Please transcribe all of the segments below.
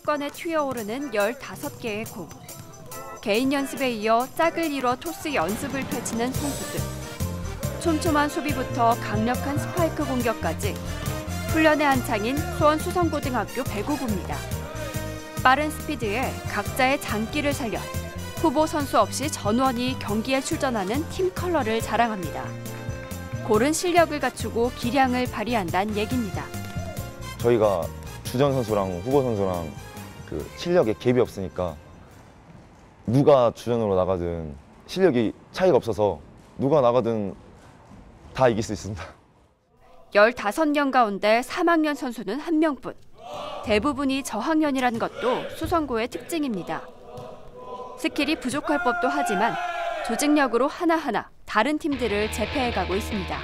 수도권에 튀어오르는 15개의 공. 개인 연습에 이어 짝을 이뤄 토스 연습을 펼치는 선수들. 촘촘한 수비부터 강력한 스파이크 공격까지 훈련의 한창인 수원 수성고등학교 배구부입니다. 빠른 스피드에 각자의 장기를 살려 후보 선수 없이 전원이 경기에 출전하는 팀 컬러를 자랑합니다. 고른 실력을 갖추고 기량을 발휘한다는 얘기입니다. 저희가 주전 선수랑 후보 선수랑 그 실력에 갭이 없으니까 누가 주전으로 나가든 실력이 차이가 없어서 누가 나가든 다 이길 수 있습니다. 15명 가운데 3학년 선수는 1명뿐. 대부분이 저학년이란 것도 수성고의 특징입니다. 스킬이 부족할 법도 하지만 조직력으로 하나하나 다른 팀들을 제패해가고 있습니다.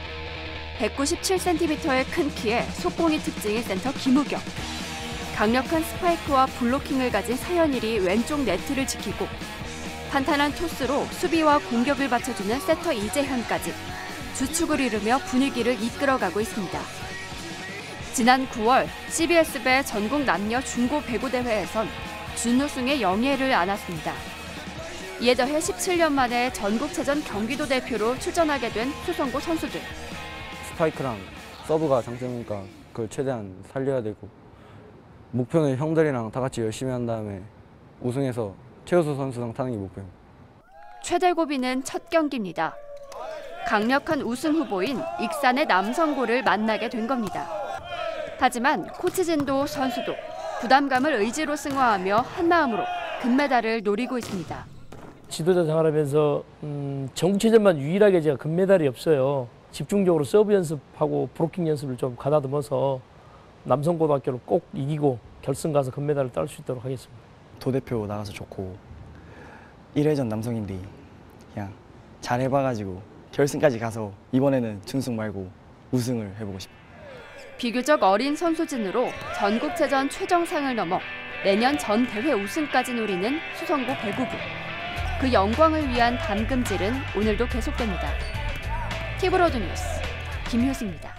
197cm의 큰 키에 속공이 특징인 센터 김우경. 강력한 스파이크와 블로킹을 가진 서현일이 왼쪽 네트를 지키고 탄탄한 토스로 수비와 공격을 받쳐주는 세터 이재현까지 주축을 이루며 분위기를 이끌어가고 있습니다. 지난 9월 CBS배 전국 남녀 중고 배구 대회에선 준우승의 영예를 안았습니다. 이에 더해 17년 만에 전국체전 경기도 대표로 출전하게 된 수성고 선수들. 스파이크랑 서브가 장점이니까 그걸 최대한 살려야 되고 목표는 형들이랑 다 같이 열심히 한 다음에 우승해서 최우수 선수상 타는 게 목표입니다. 최대 고비는 첫 경기입니다. 강력한 우승 후보인 익산의 남성고를 만나게 된 겁니다. 하지만 코치진도 선수도 부담감을 의지로 승화하며 한마음으로 금메달을 노리고 있습니다. 지도자 생활하면서 전국체전만 유일하게 제가 금메달이 없어요. 집중적으로 서브 연습하고 브로킹 연습을 좀 가다듬어서 남성고등학교를 꼭 이기고 결승 가서 금메달을 딸 수 있도록 하겠습니다. 도대표 나가서 좋고 1회전 남성인데 그냥 잘 해봐가지고 결승까지 가서 이번에는 준우승 말고 우승을 해보고 싶어요. 비교적 어린 선수진으로 전국체전 최정상을 넘어 내년 전 대회 우승까지 노리는 수성고 배구부. 그 영광을 위한 담금질은 오늘도 계속됩니다. 티브로드 뉴스 김효수입니다.